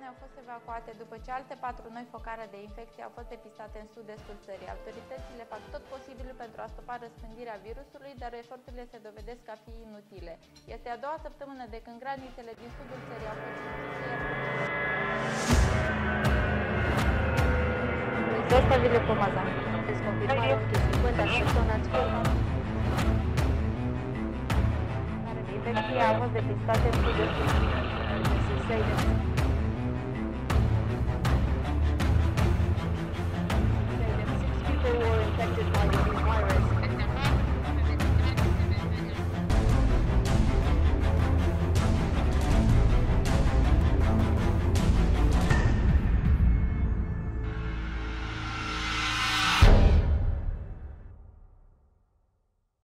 au fost evacuate după ce alte 4 noi focare de infecție au fost depistate în sud-estul țării. Autoritățile fac tot posibilul pentru a stopa răspândirea virusului, dar eforturile se dovedesc a fi inutile. Este a doua săptămână de când granițele din sudul țării au fost închise, iar Zastavile Pomazan. Desconfirmarea între 50 persoane ați fost. Care de infecție au fost depistate în sud-estul țării.